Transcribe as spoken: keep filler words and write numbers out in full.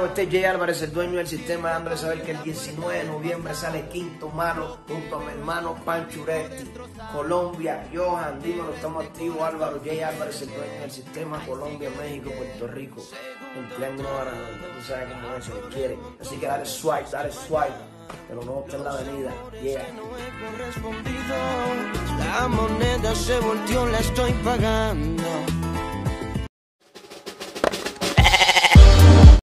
Este es Jay Álvarez, el dueño del sistema, dándole saber que el diecinueve de noviembre sale Quinto Malo junto a mi hermano Panchuretti. Colombia, Johan, dímelo, estamos activos. Álvaro, Jay Álvarez, el dueño del sistema, Colombia, México, Puerto Rico. Cumpleaños ganador, tú sabes cómo eso lo quieren. Así que dale swipe, dale swipe. Pero no está en la avenida. Yeah. La moneda se volteó, la estoy pagando.